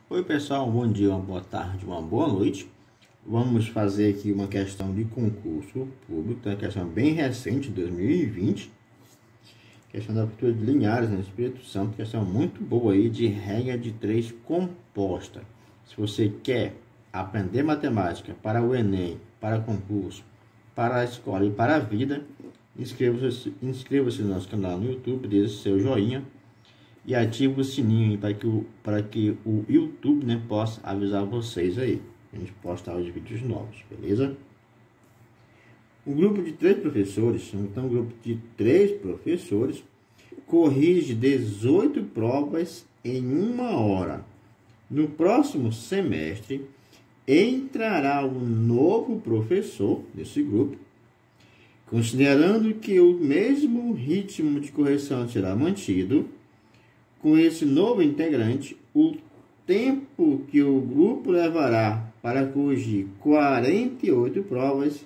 Oi pessoal, bom dia, uma boa tarde, uma boa noite. Vamos fazer aqui uma questão de concurso público, uma questão bem recente, 2020. Questão da abertura de Linhares, no Espírito Santo, questão muito boa aí de regra de 3 composta. Se você quer aprender matemática para o Enem, para concurso, para a escola e para a vida, inscreva-se no nosso canal no YouTube, deixe seu joinha e ative o sininho para que o YouTube, né, possa avisar vocês aí. A gente postar os vídeos novos, beleza? Um grupo de 3 professores, então um grupo de 3 professores, corrige 18 provas em 1 hora. No próximo semestre, entrará um novo professor nesse grupo, considerando que o mesmo ritmo de correção será mantido. Com esse novo integrante, o tempo que o grupo levará para corrigir 48 provas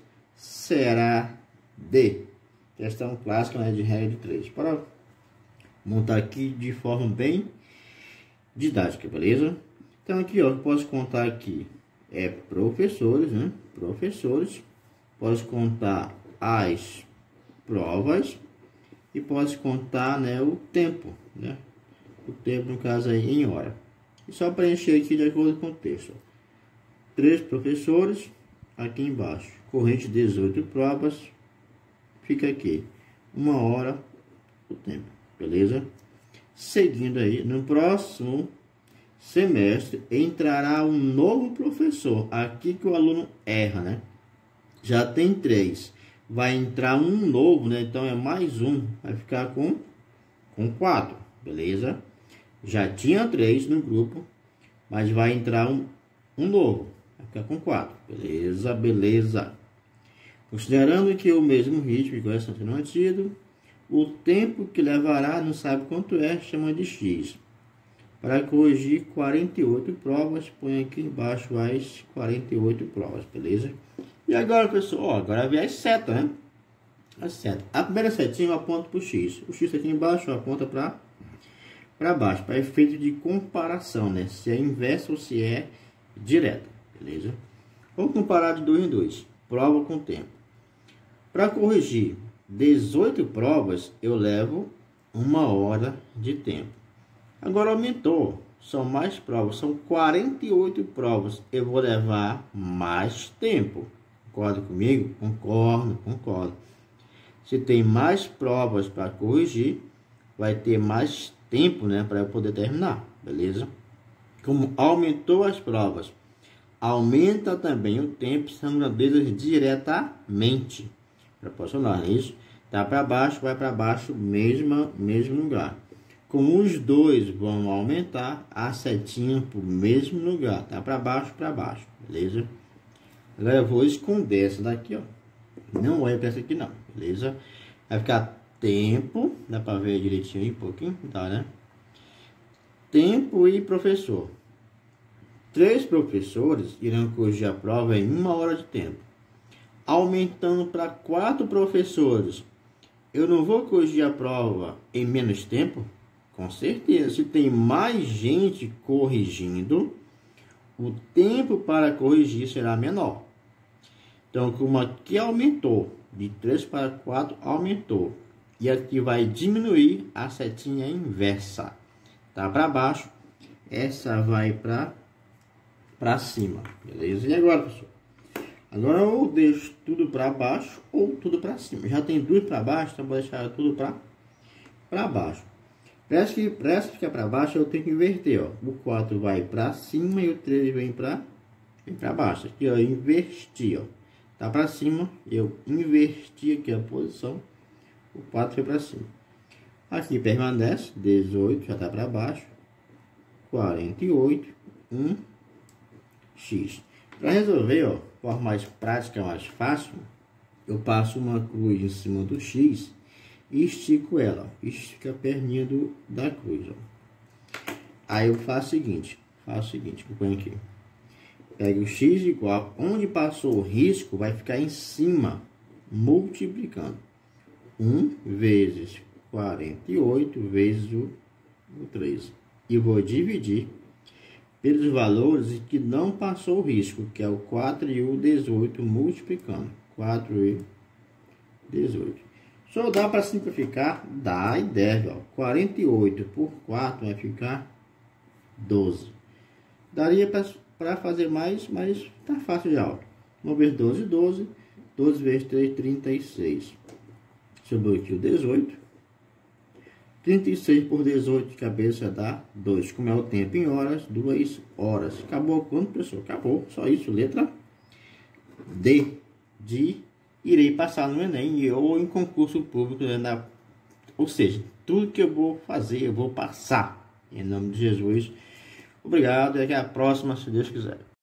será de questão clássica, né, de regra de 3. Para montar aqui de forma bem didática, beleza? Então aqui, ó, eu posso contar aqui professores, né? Professores, posso contar as provas e posso contar, né, o tempo, né? O tempo, no caso aí, em hora. E só preencher aqui de acordo com o texto. 3 professores, aqui embaixo. Corrente 18 provas. Fica aqui. 1 hora, o tempo. Beleza? Seguindo aí, no próximo semestre, entrará um novo professor. Aqui que o aluno erra, né? Já tem 3. Vai entrar um novo, né? Então, é mais um. Vai ficar com 4. Beleza? Já tinha 3 no grupo, mas vai entrar um novo. Vai ficar com 4. Beleza, beleza. Considerando que o mesmo ritmo de correção será mantido, o tempo que levará, não sabe quanto é, chama de X. Para corrigir 48 provas, põe aqui embaixo as 48 provas, beleza? E agora, pessoal, ó, agora vem as setas, né? As setas. A primeira setinha eu aponto para o X. O X aqui embaixo aponta para baixo, para efeito de comparação, né? Se é inversa ou se é direta, beleza? Vamos comparar de 2 em 2, prova com tempo. Para corrigir 18 provas, eu levo 1 hora de tempo. Agora aumentou, são mais provas, são 48 provas, eu vou levar mais tempo. Concorda comigo? Concordo. Se tem mais provas para corrigir, vai ter mais tempo, né, para eu poder terminar, beleza? Como aumentou as provas, aumenta também o tempo, são grandezas diretamente proporcionais, isso? Tá para baixo, vai para baixo, mesmo lugar. Como os dois vão aumentar, a setinha para o mesmo lugar, tá para baixo, beleza? Agora eu vou esconder essa daqui, ó. Não olha para essa aqui não, beleza? Vai ficar tempo, dá para ver direitinho aí um pouquinho, tá, né? Tempo e professor. 3 professores irão corrigir a prova em 1 hora de tempo. Aumentando para 4 professores, eu não vou corrigir a prova em menos tempo? Com certeza, se tem mais gente corrigindo, o tempo para corrigir será menor. Então, como aqui aumentou, de 3 para 4 aumentou. E aqui vai diminuir a setinha inversa. Tá para baixo, essa vai para cima. Beleza? E agora, pessoal? Agora eu deixo tudo para baixo ou tudo para cima. Já tem 2 para baixo, então vou deixar tudo para baixo. Para ficar para baixo, eu tenho que inverter, ó. O 4 vai para cima e o 3 vem para baixo. Aqui, ó, eu inverti, ó. Tá para cima, eu inverti aqui a posição. O 4 foi para cima. Aqui permanece, 18 já está para baixo. 48, 1x. Para resolver, ó, de forma mais prática, mais fácil, eu passo uma cruz em cima do x e estico ela. Estica a perninha da cruz, ó. Aí eu faço o seguinte, eu ponho aqui. Pego o x igual, onde passou o risco, vai ficar em cima, multiplicando. 1 vezes 48 vezes o 3. E vou dividir pelos valores que não passou o risco, que é o 4 e o 18 multiplicando. 4 e 18. Só dá para simplificar? Dá e deve. Ó. 48 por 4 vai ficar 12. Daria para fazer mais, mas tá fácil já. Ó. 1 vezes 12, 12. 12 vezes 3, 36. Sobrou aqui o 18. 36 por 18 de cabeça dá 2. Como é o tempo em horas? 2 horas. Acabou quanto, pessoal? Acabou. Só isso. Letra D. De irei passar no Enem ou em concurso público. Ou seja, tudo que eu vou fazer, eu vou passar. Em nome de Jesus. Obrigado e até a próxima, se Deus quiser.